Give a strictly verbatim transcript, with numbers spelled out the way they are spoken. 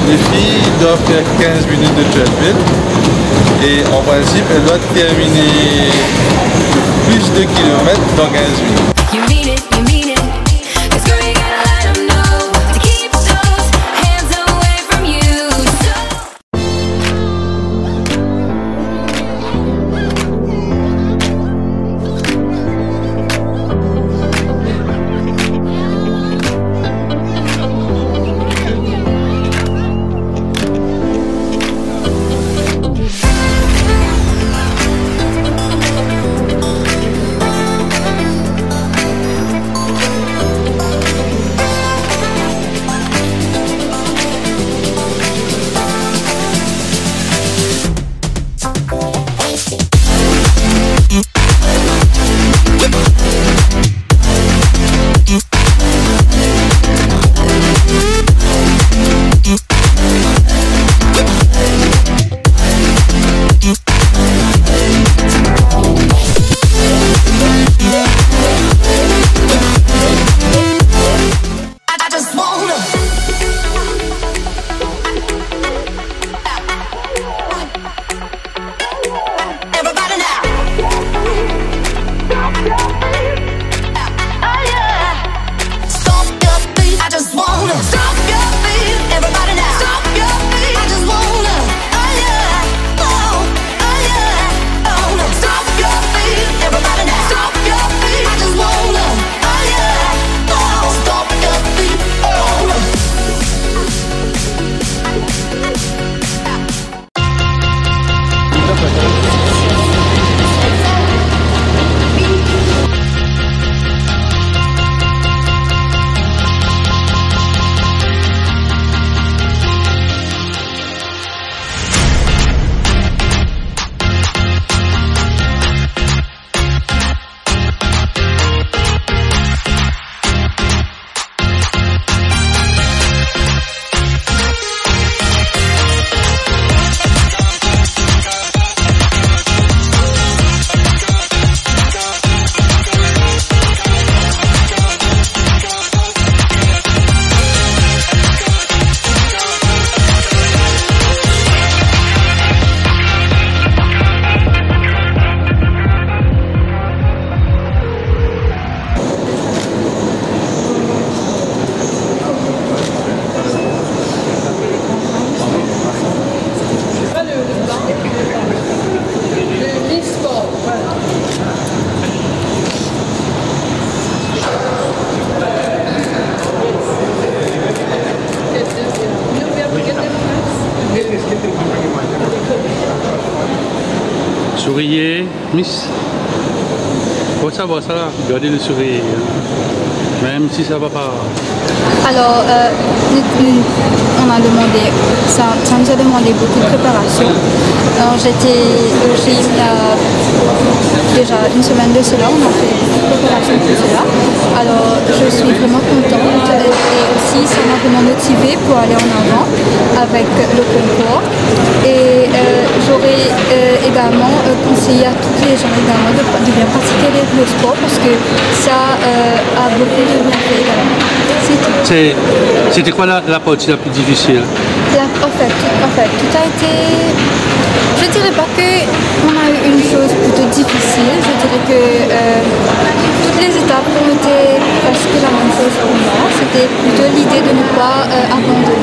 les filles doivent faire quinze minutes de treadmill et en principe, elles doivent terminer plus de kilomètres dans quinze minutes. Souriez, Miss. Faut savoir ça, gardez le sourire, même si ça va pas. Alors, euh, on a demandé, ça, ça nous a demandé beaucoup de préparation. Alors, j'étais au gym il y a déjà une semaine de cela, on a fait beaucoup de préparation pour cela. Alors, je suis vraiment contente et aussi ça m'a vraiment motivée pour aller en avant avec le concours. Et euh, j'aurais euh, également euh, conseillé à tous les gens également de, de bien pratiquer le sport parce que ça euh, a beaucoup de bienfaits également. C'était quoi la, la partie la plus difficile? La, en, fait, en fait, tout a été... Je dirais pas qu'on a eu une chose plutôt difficile, je dirais que euh, toutes les étapes ont été presque la même chose pour moi. C'était plutôt l'idée de ne pas euh, abandonner.